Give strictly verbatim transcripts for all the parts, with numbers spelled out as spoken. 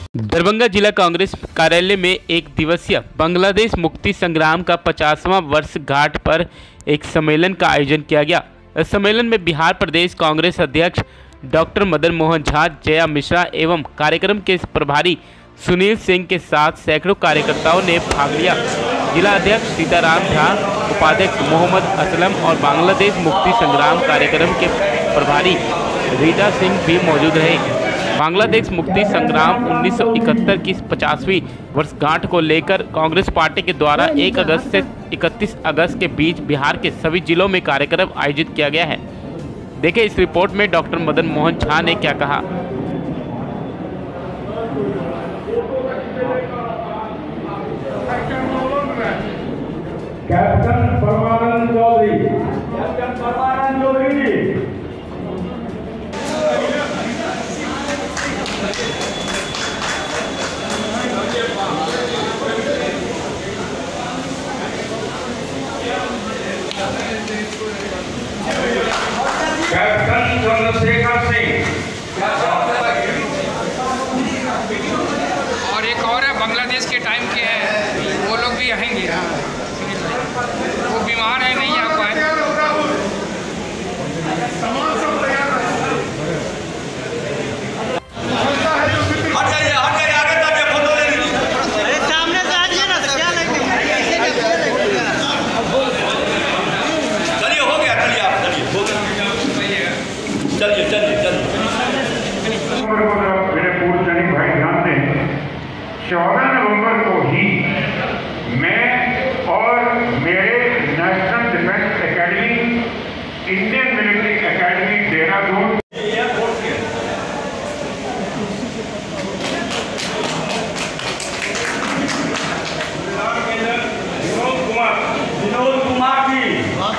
दरभंगा जिला कांग्रेस कार्यालय में एक दिवसीय बांग्लादेश मुक्ति संग्राम का पचासवां वर्षगांठ पर एक सम्मेलन का आयोजन किया गया। इस सम्मेलन में बिहार प्रदेश कांग्रेस अध्यक्ष डॉक्टर मदन मोहन झा, जया मिश्रा एवं कार्यक्रम के प्रभारी सुनील सिंह के साथ सैकड़ों कार्यकर्ताओं ने भाग लिया। जिला अध्यक्ष सीताराम झा, उपाध्यक्ष मोहम्मद असलम और बांग्लादेश मुक्ति संग्राम कार्यक्रम के प्रभारी रीता सिंह भी मौजूद रहे। बांग्लादेश मुक्ति संग्राम उन्नीस सौ इकहत्तर की पचासवीं वर्षगांठ को लेकर कांग्रेस पार्टी के द्वारा एक अगस्त से इकतीस अगस्त के बीच बिहार के सभी जिलों में कार्यक्रम आयोजित किया गया है। देखें इस रिपोर्ट में डॉक्टर मदन मोहन झा ने क्या कहा। Captain Parmanand Chaudhary, captain Parmanand Chaudhary captain Chandrashekhar Singh और एक और है बांग्लादेश के टाइम के हैं, वो लोग भी आएंगे। वो बीमार है, नहीं आ पाए। चलिए चलिए चलिए मेरे पूर्व सैनिक भाई ध्यान दें, चौदह नवंबर को ही मैं और मेरे national defence academy, Indian military academy Dehradun Vinod Kumar Vinod Kumar ji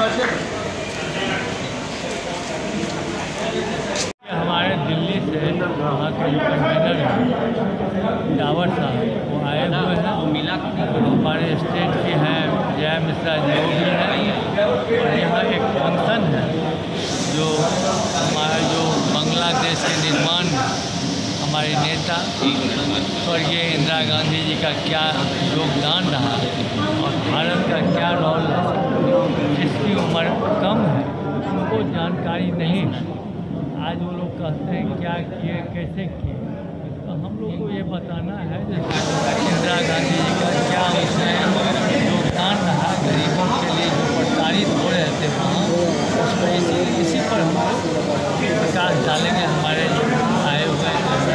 हमारे दिल्ली से वहाँ के जो कन्वेनर हैं डावर साहब, वो आए हुए हैं। हमारे स्टेट के हैं जया मिश्रा जी, वो भी हैं। और यहाँ एक फंक्शन है जो हमारा जो बांग्लादेश के निर्माण में हमारे नेता स्वर्गीय इंदिरा गांधी जी का क्या योगदान रहा और भारत का क्या रोल रहा, जिसकी उम्र कम है उनको जानकारी नहीं है। आज वो लोग कहते हैं क्या किए, कैसे किए, तो हम लोग को ये बताना है इंदिरा गांधी जी का क्या उसमें योगदान रहा, गरीबों के लिए जो प्रताड़ित हो रहे थे वहाँ, उस पर इसी इसी पर हम प्रकाश डालेंगे। हमारे आए हुए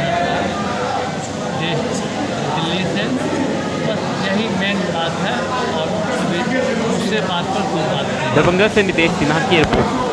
देश दिल्ली से, बस यही मेन बात है और उससे बात पर कोई बात नहीं। दरभंगा से नितेश सिन्हा की रिपोर्ट।